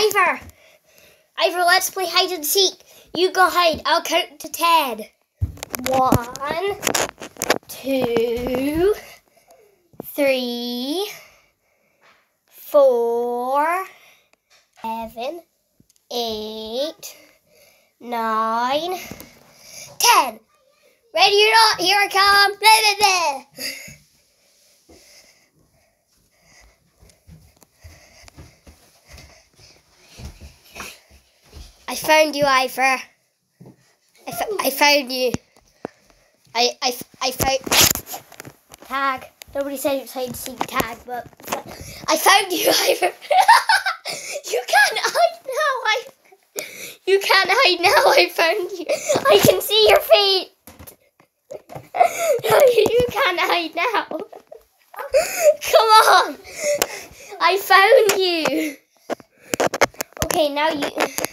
Ivor! Ivor, let's play hide and seek. You go hide. I'll count to 10. 1, 2, 3, 4, 7, 8, 9, 10. Ready or not, here I come. Blah, blah, blah. I found you, Ivor. I found you. I found tag. Nobody said it's hide and seek tag, but I found you, Ivor. You can't hide now. You can't hide now. I found you. I can see your feet. You can't hide now. Come on. I found you. Okay, now you.